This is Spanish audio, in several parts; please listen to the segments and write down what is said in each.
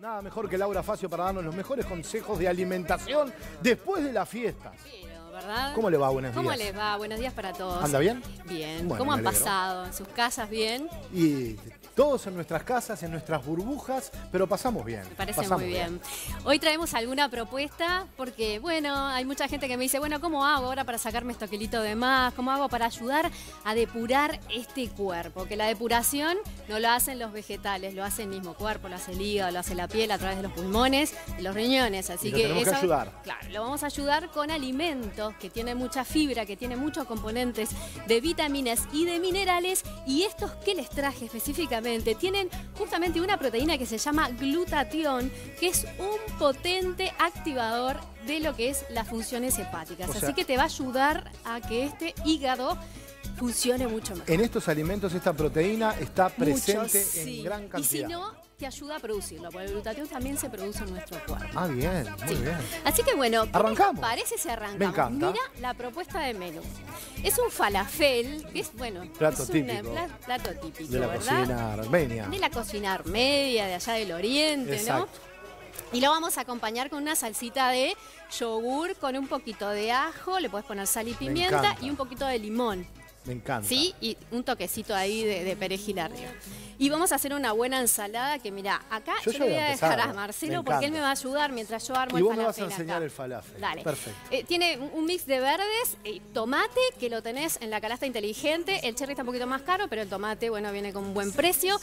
Nada mejor que Laura Facio para darnos los mejores consejos de alimentación después de las fiestas. ¿Verdad? ¿Cómo le va? Buenos días. ¿Cómo les va? Buenos días para todos. ¿Anda bien? Bien. Bueno, ¿Cómo han me alegro. pasado? ¿En sus casas bien? Y todos en nuestras casas, en nuestras burbujas, pero pasamos bien. Me parece pasamos muy bien. Hoy traemos alguna propuesta porque, bueno, hay mucha gente que me dice, bueno, ¿cómo hago ahora para sacarme estos kilitos de más? ¿Cómo hago para ayudar a depurar este cuerpo? Que la depuración no lo hacen los vegetales, lo hace el mismo cuerpo, lo hace el hígado, lo hace la piel a través de los pulmones y los riñones. Así Y lo que tenemos que ayudar. Claro, lo vamos a ayudar con alimentos que tienen mucha fibra, que tienen muchos componentes de vitaminas y de minerales. Y estos que les traje específicamente tienen justamente una proteína que se llama glutatión, que es un potente activador de lo que es las funciones hepáticas. O sea, así que te va a ayudar a que este hígado funcione mucho mejor. En estos alimentos esta proteína está presente Mucho, sí. en gran cantidad. Y si no, te ayuda a producirlo, porque el glutatión también se produce en nuestro cuerpo. Ah, bien, muy bien. Así que bueno, ¿Arrancamos? Parece si arrancamos. Me encanta. Mira la propuesta de menú. Es un falafel, que es, bueno, Plato es típico. plato típico, De la ¿verdad? cocina armenia. De la cocina armedia, de allá del oriente, Exacto. ¿no? Y lo vamos a acompañar con una salsita de yogur, con un poquito de ajo, le puedes poner sal y pimienta encanta. y un poquito de limón. Me encanta. Sí, y un toquecito ahí de perejil arriba. Y vamos a hacer una buena ensalada que, mira, acá Yo yo ya le voy voy a a dejar empezar. a Me Marcelo porque él encanta. me va a ayudar mientras yo armo Y el vos me falafel. vas a enseñar acá. el falafel. Dale. Perfecto. Tiene un mix de verdes, tomate, que lo tenés en la canasta inteligente. El cherry está un poquito más caro, pero el tomate, bueno, viene con un buen precio.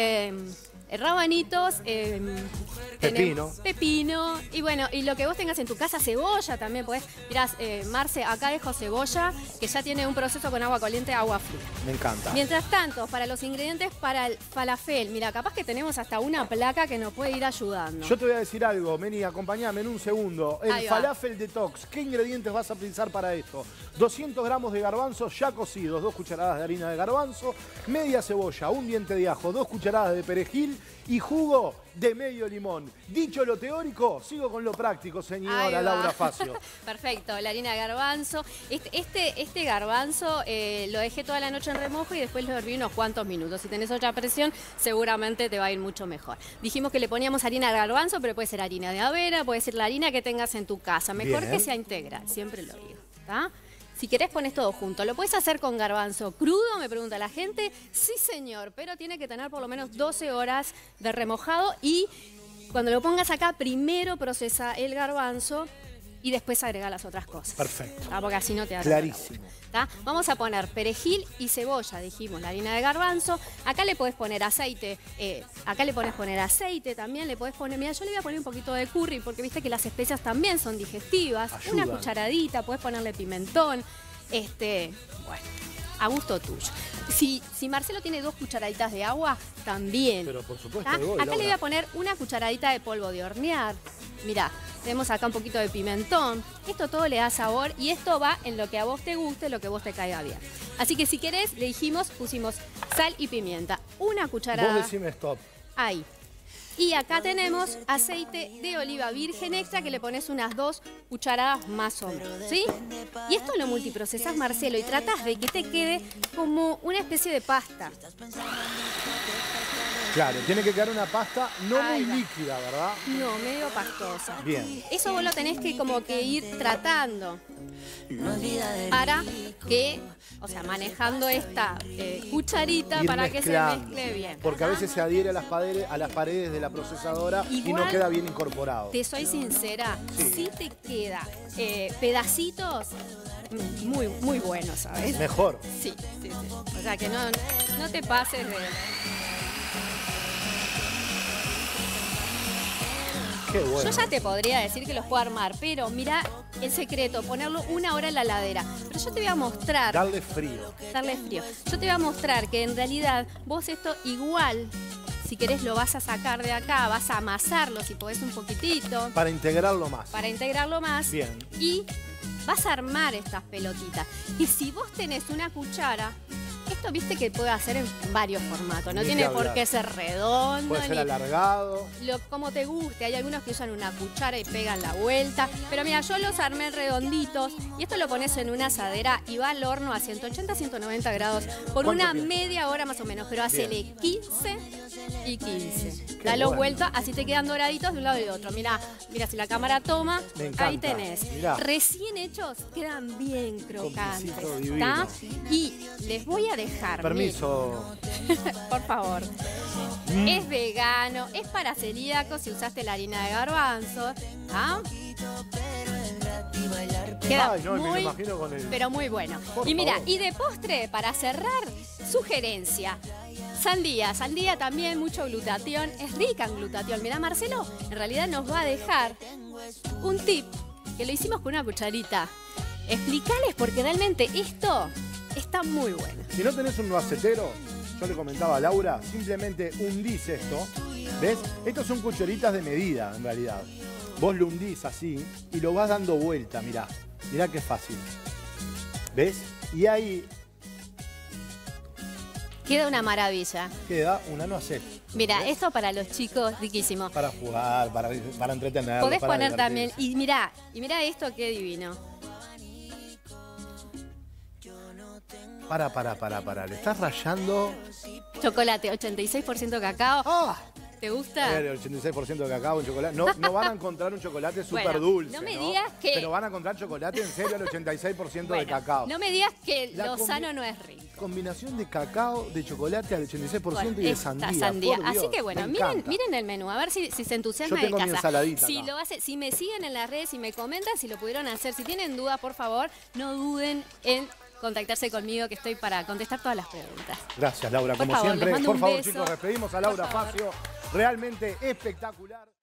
Rabanitos, Pepino. pepino, y bueno, y lo que vos tengas en tu casa, cebolla también podés. Mirá, Marce, acá dejo cebolla, que ya tiene un proceso con agua caliente, agua fría. Me encanta. Mientras tanto, para los ingredientes para el falafel, mira, capaz que tenemos hasta una placa que nos puede ir ayudando. Yo te voy a decir algo, Meni, acompáñame en un segundo. El Ahí va. falafel detox, ¿qué ingredientes vas a utilizar para esto? 200 gramos de garbanzos ya cocidos, 2 cucharadas de harina de garbanzo, media cebolla, un diente de ajo, 2 cucharadas de perejil y jugo de medio limón. Dicho lo teórico, sigo con lo práctico, Ahí señora va. Laura Facio. Perfecto, la harina de garbanzo. Este garbanzo lo dejé toda la noche en remojo y después lo herví unos cuantos minutos. Si tenés otra presión, seguramente te va a ir mucho mejor. Dijimos que le poníamos harina de garbanzo, pero puede ser harina de avena, puede ser la harina que tengas en tu casa. Mejor Bien. que sea integral, siempre lo digo. ¿Tá? Si querés pones todo junto. ¿Lo puedes hacer con garbanzo crudo? Me pregunta la gente. Sí, señor, pero tiene que tener por lo menos 12 horas de remojado y cuando lo pongas acá, primero procesa el garbanzo y después agrega las otras cosas. Perfecto. Porque así no te da Clarísimo. ¿tá? Vamos a poner perejil y cebolla, dijimos, la harina de garbanzo. Acá le podés poner aceite, acá le podés poner aceite también, le podés poner, mira, yo le voy a poner un poquito de curry porque viste que las especias también son digestivas. Ayudan. Una cucharadita, podés ponerle pimentón, bueno, a gusto tuyo. Si Marcelo tiene 2 cucharaditas de agua, también. Pero por supuesto, ¿tá? le voy, Acá Laura. le voy a poner una cucharadita de polvo de hornear. Mirá, tenemos acá un poquito de pimentón. Esto todo le da sabor y esto va en lo que a vos te guste, lo que a vos te caiga bien. Así que si querés, le dijimos, pusimos sal y pimienta. Una cucharada. Vos decime stop. Ahí. Y acá tenemos aceite de oliva virgen extra que le pones unas 2 cucharadas más o menos, ¿sí? Y esto lo multiprocesás, Marcelo, y tratás de que te quede como una especie de pasta. Claro, tiene que quedar una pasta no Ahí muy va. líquida, ¿verdad? No, medio pastosa. Bien. Eso vos lo tenés que como que ir tratando para que, o sea, manejando esta cucharita Ir para que se mezclando, mezcle bien. porque a veces se adhiere a las paredes de la procesadora y no Igual, queda bien incorporado. Te soy sincera, Sí. si te queda pedacitos muy, muy buenos, ¿sabes? Mejor. Sí, sí, sí. O sea, que no te pases de... Qué bueno. Yo ya te podría decir que los puedo armar, pero mira el secreto, ponerlo 1 hora en la heladera. Pero yo te voy a mostrar... Darle frío. Darle frío. Yo te voy a mostrar que en realidad vos esto igual, si querés lo vas a sacar de acá, vas a amasarlo si podés un poquitito, Para integrarlo más. para integrarlo más. Bien. Y vas a armar estas pelotitas. Y si vos tenés una cuchara, esto viste que puede hacer en varios formatos, no Ni tiene que por hablar. qué ser redondo. Puede ser ni alargado. como te guste. Hay algunos que usan una cuchara y pegan la vuelta. Pero mira, yo los armé redonditos y esto lo pones en una asadera y va al horno a 180, 190 grados por ¿Cuánto una tiempo? media hora más o menos. Pero hacele 15 y 15. Dalo bueno. vuelta, así te quedan doraditos de un lado y de otro. Mira, si la cámara toma, Me encanta. ahí tenés. Mirá. Recién hechos quedan bien crocantes. piecito divino. ¿Está? Y les voy a dejar. Permiso. Por favor. Es vegano, es para celíacos si usaste la harina de garbanzo. ¿Ah? Queda Ay, no, me lo muy, imagino con el... pero muy bueno. Por Y mira, favor. y de postre, para cerrar, sugerencia. Sandía también, mucho glutatión. Es rica en glutatión. Mira, Marcelo en realidad nos va a dejar un tip que lo hicimos con una cucharita. Explicales porque realmente esto está muy bueno. Si no tenés un macetero, yo le comentaba a Laura, simplemente hundís esto. ¿Ves? Estos son cucharitas de medida, en realidad. Vos lo hundís así y lo vas dando vuelta, mirá. Mirá qué fácil. ¿Ves? Y ahí Queda una maravilla. queda una nuez. Mira, esto para los chicos, riquísimo. Para jugar, para entretener. Podés para poner divertirse. también, y mirá esto qué divino. Para. Le estás rayando. Chocolate, 86% cacao. ¡Ah! ¿Te gusta? El 86% de cacao en chocolate. No van a encontrar un chocolate súper Bueno, dulce. no me digas que- Pero van a encontrar chocolate en serio al 86% de Bueno, cacao. no me digas que La lo combi- sano no es rico. Combinación de cacao, de chocolate al 86% y de Esta sandía. Por Así Dios, que bueno, me miren, encanta. miren el menú, a ver si se entusiasma Yo tengo en mi casa. ensaladita Si acá. lo hace, si me siguen en las redes y me comentan si lo pudieron hacer, si tienen dudas, por favor, no duden en contactarse conmigo, que estoy para contestar todas las preguntas. Gracias, Laura. Por Como favor, siempre, les mando por un favor, beso. chicos, despedimos a Laura Por favor. Facio. Realmente espectacular.